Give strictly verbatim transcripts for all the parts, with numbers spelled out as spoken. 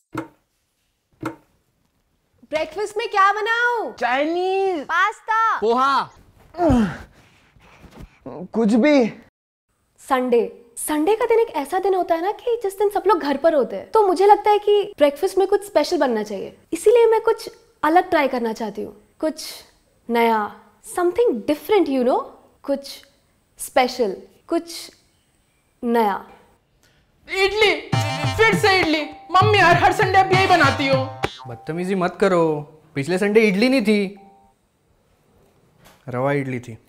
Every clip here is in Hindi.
ब्रेकफास्ट में क्या बनाऊं? चाइनीज, पास्ता, पोहा, कुछ भी। संडे संडे का दिन एक ऐसा दिन होता है ना कि जिस दिन सब लोग घर पर होते हैं, तो मुझे लगता है कि ब्रेकफास्ट में कुछ स्पेशल बनना चाहिए। इसीलिए मैं कुछ अलग ट्राई करना चाहती हूँ, कुछ नया, समथिंग डिफरेंट, यू नो, कुछ स्पेशल, कुछ नया। इडली, फिर से इडली। मम्मी यार हर संडे आप यही बनाती हो। बदतमीजी मत करो, पिछले संडे इडली नहीं थी, रवा इडली थी।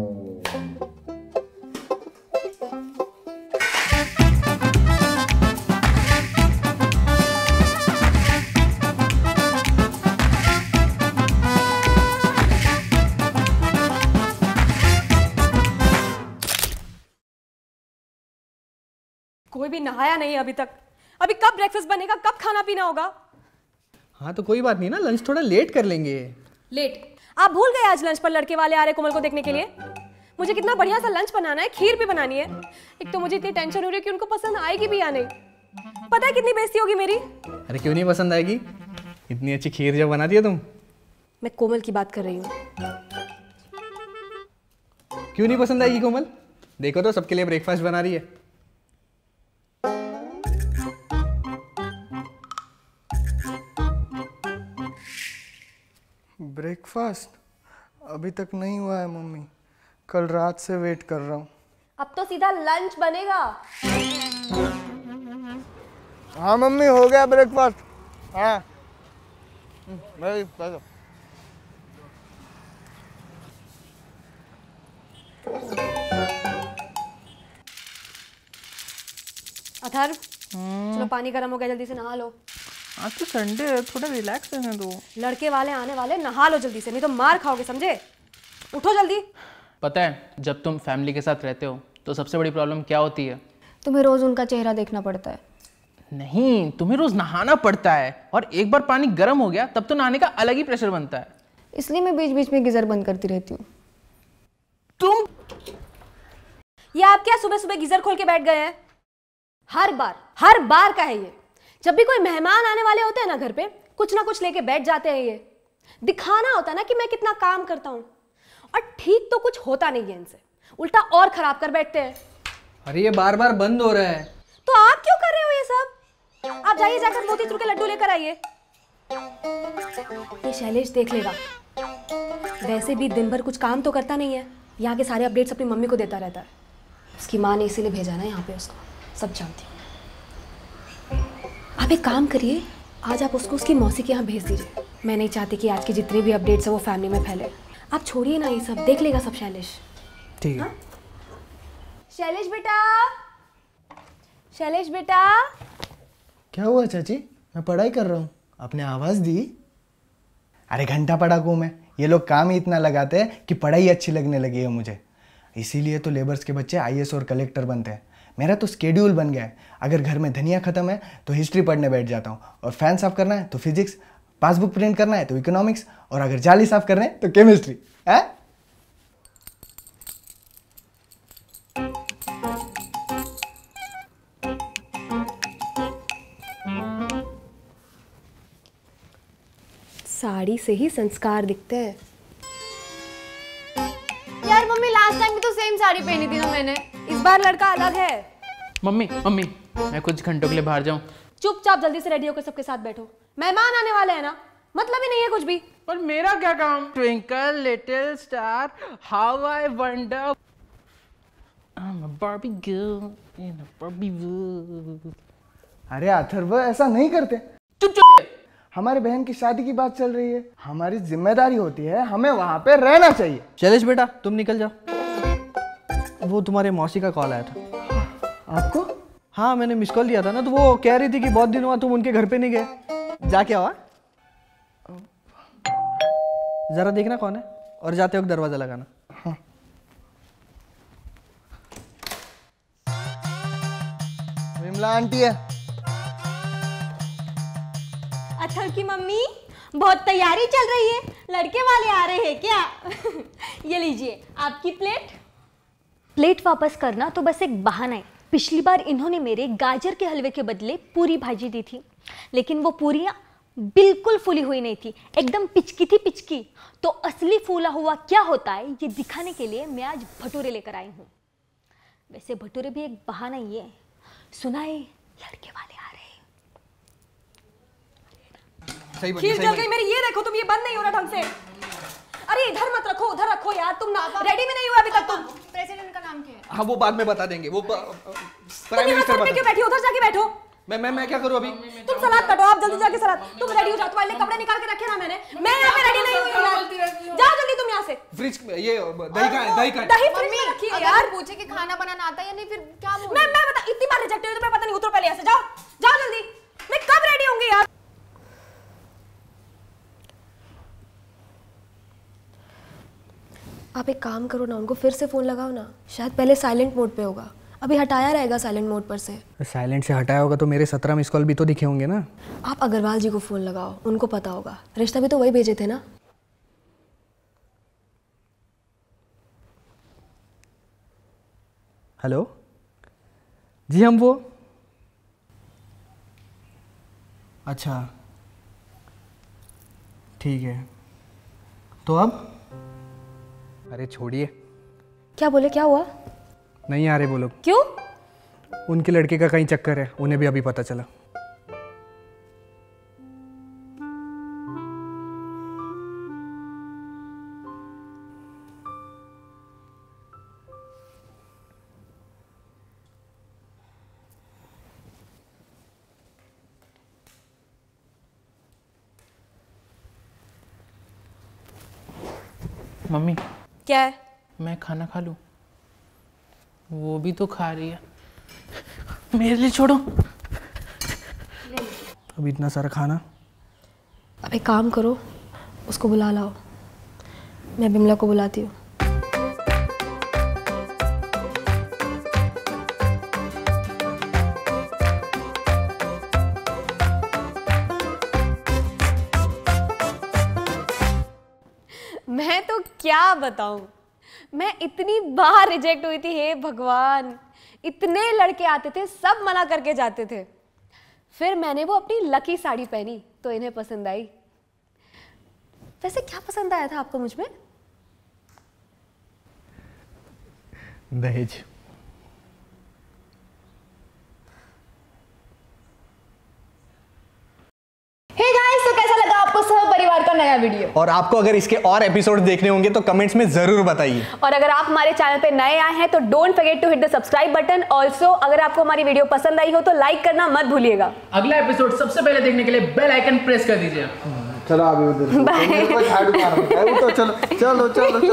कोई भी नहाया नहीं अभी तक। अभी कब ब्रेकफास्ट बनेगा, कब खाना पीना होगा? हाँ तो कोई बात नहीं ना, लंच थोड़ा लेट कर लेंगे। लेट? आप भूल गए आज लंच पर लड़के वाले आ रहे कोमल को देखने के लिए? मुझे कितना बढ़िया सा लंच बनाना है, खीर भी बनानी है। एक तो मुझे इतनी टेंशन हो रही है कि उनको पसंद आएगी भी या नहीं। पता है कितनी बेइज्जती होगी मेरी? अरे क्यों नहीं पसंद आएगी, इतनी अच्छी खीर जब बना दिया तुम। मैं कोमल की बात कर रही हूँ। क्यों नहीं पसंद आएगी कोमल? देखो तो सबके लिए ब्रेकफास्ट बना रही है। ब्रेकफास्ट अभी तक नहीं हुआ है मम्मी, कल रात से वेट कर रहा हूँ। अब तो सीधा लंच बनेगा। हाँ मम्मी, हो गया ब्रेकफास्ट। हाँ अथर्व, चलो पानी गर्म हो गया, जल्दी से नहा लो। आज तो संडे है, थोड़ा रिलैक्स रहने दो। लड़के वाले आने वाले, नहा लो जल्दी से, नहीं तो मार खाओगे, समझे? उठो जल्दी। पता है जब तुम फैमिली के साथ रहते हो तो सबसे बड़ी प्रॉब्लम क्या होती है? तुम्हें रोज उनका चेहरा देखना पड़ता है। नहीं, तुम्हें रोज नहाना पड़ता है, और एक बार पानी गर्म हो गया तब तो नहाने का अलग ही प्रेशर बनता है। इसलिए मैं बीच बीच में गीजर बंद करती रहती हूँ। तुम ये आप क्या सुबह सुबह गीजर खोल के बैठ गए हैं? हर बार हर बार का है ये। जब भी कोई मेहमान आने वाले होते हैं ना घर पे, कुछ ना कुछ लेके बैठ जाते हैं। ये दिखाना होता है ना कि मैं कितना काम करता हूँ, और ठीक तो कुछ होता नहीं है इनसे, उल्टा और खराब कर बैठते हैं। अरे ये बार बार बंद हो रहा है। तो आप क्यों कर रहे हो ये सब? आप जाइए, जाकर मोतीचूर के लड्डू लेकर आइए। ये शैलेश देख लेगा। वैसे भी दिन भर कुछ काम तो करता नहीं है, यहाँ के सारे अपडेट्स अपनी मम्मी को देता रहता है। उसकी माँ ने इसीलिए भेजा ना यहाँ पे उसको, सब जानती हूँ। आप एक काम करिए, आज आप उसको उसकी मौसी के यहाँ भेज दीजिए। मैं नहीं चाहती कि आज की जितने भी अपडेट्स है वो फैमिली में फैले। आप छोड़िए ना ये सब, देख लेगा सब शैलेश। ठीक है। शैलेश बेटा, शैलेश बेटा। क्या हुआ चाची? मैं पढ़ाई कर रहा हूँ, आपने आवाज़ दी। अरे घंटा पढ़ा को मैं, ये लोग काम ही इतना लगाते हैं कि पढ़ाई अच्छी लगने लगी है मुझे। इसीलिए तो लेबर्स के बच्चे आई ए एस और कलेक्टर बनते हैं। मेरा तो स्केड्यूल बन गया है, अगर घर में धनिया खत्म है तो हिस्ट्री पढ़ने बैठ जाता हूँ, और फैन साफ करना है तो फिजिक्स, पासबुक प्रिंट करना है तो इकोनॉमिक्स, और अगर जाली साफ करना है तो केमिस्ट्री। है साड़ी से ही संस्कार दिखते हैं। यार मम्मी, लास्ट टाइम भी तो सेम साड़ी पहनी थी ना मैंने। इस बार लड़का अलग है। मम्मी मम्मी मैं कुछ घंटों के लिए बाहर जाऊं? चुपचाप जल्दी से रेडी होकर सबके साथ बैठो, मेहमान आने वाले हैं ना, मतलब ही नहीं है कुछ भी। पर मेरा क्या काम? Twinkle little star, how I wonder, I'm a Barbie girl in a Barbie world। अरे अथर्व, ऐसा नहीं करते। चुप चुप। हमारे बहन की शादी की बात चल रही है, हमारी जिम्मेदारी होती है, हमें वहां पे रहना चाहिए। शैलेश बेटा तुम निकल जाओ। वो तुम्हारे मौसी का कॉल आया था। आपको? हाँ मैंने मिस कॉल दिया था ना, तो वो कह रही थी कि बहुत दिन हुआ तुम उनके घर पे नहीं गए। जा क्या हुआ? जरा देखना कौन है, और जाते वक्त दरवाजा लगाना। हाँ। विमला आंटी है। अथर्व की मम्मी, बहुत तैयारी चल रही है, लड़के वाले आ रहे हैं क्या? ये लीजिए आपकी प्लेट। प्लेट वापस करना तो बस एक बहाना है पिछली बार इन्होंने मेरे गाजर के हलवे के बदले पूरी भाजी दी थी, लेकिन वो पूरियां बिल्कुल फूली हुई नहीं थी, एकदम पिचकी थी पिचकी। तो असली फूला हुआ क्या होता है ये दिखाने के लिए मैं आज भटूरे लेकर आई हूँ। वैसे भटूरे भी एक बहाना ही है, सुना है लड़के वाले आ रहे हैं। सही बनी, खीर सही जल बनी। गई मेरी, ये देखो तुम, ये बंद नहीं हो रहा ढंग से। अरे इधर मत रखो, उधर रखो यार, तुम ना रेडी में नहीं हुआ अभी तक तुम। प्रेसिडेंट का नाम क्या है? हाँ वो बाद में बता देंगे, वो तुम प्राइम यहाँ मिनिस्टर सर पे क्यों बैठी हो? उधर जाके बैठो। मैं मैं मैं क्या करूँ अभी? तुम सलाद काटो, आप जल्दी जाके सलाद। तुम रेडी हो जाओ, तुम्हारे लिए कपड़े निकाल के रखे ना मैंने। मैं यहाँ पे रेडी नहीं हुई हूँ यार। जाओ जल्दी तुम यहाँ से। फ्रिज में ये दही का है, दही का है। दही फ्रिज में रखी है अगर यार। वो पूछे कि खाना बनाना आता है या नहीं, फिर क्या बोलूं? मैं मैं बता, इतनी बार रिजेक्ट हुई तो मैं पता नहीं, उतरो पहले यहाँ से। जाओ जाओ जल्दी, मैं कब रेडी होंगी यार। आप एक काम करो ना, उनको फिर से फ़ोन लगाओ ना, शायद पहले साइलेंट मोड पे होगा, अभी हटाया रहेगा साइलेंट मोड पर से। साइलेंट से हटाया होगा तो मेरे सत्रह मिस कॉल भी तो दिखे होंगे ना। आप अग्रवाल जी को फ़ोन लगाओ, उनको पता होगा, रिश्ता भी तो वही भेजे थे ना। हेलो जी, हम वो अच्छा ठीक है, तो अब? अरे छोड़िए। क्या बोले, क्या हुआ? नहीं आ रहे वो लोग। क्यों? उनके लड़के का कहीं चक्कर है, उन्हें भी अभी पता चला। मम्मी क्या है? मैं खाना खा लूं? वो भी तो खा रही है, मेरे लिए छोड़ो। अब इतना सारा खाना। अब एक काम करो, उसको बुला लाओ, मैं बिमला को बुलाती हूँ। मैं तो क्या बताऊं, मैं इतनी बार रिजेक्ट हुई थी, हे भगवान। इतने लड़के आते थे, सब मना करके जाते थे। फिर मैंने वो अपनी लकी साड़ी पहनी तो इन्हें पसंद आई। वैसे क्या पसंद आया था आपको मुझ में? दहेज। हे गाइस, तो कैसा लगा आपको सह परिवार का नया वीडियो? और आपको अगर इसके और एपिसोड देखने होंगे तो कमेंट्स में जरूर बताइए। और अगर आप हमारे चैनल पे नए आए हैं तो don't forget to hit the subscribe button. Also अगर आपको हमारी वीडियो पसंद आई हो तो लाइक करना मत भूलिएगा। अगला एपिसोड सबसे पहले देखने के लिए बेल आइकन प्रेस कर दीजिए। चलो अभी उधर बाय। चलो चलो चलो चलो।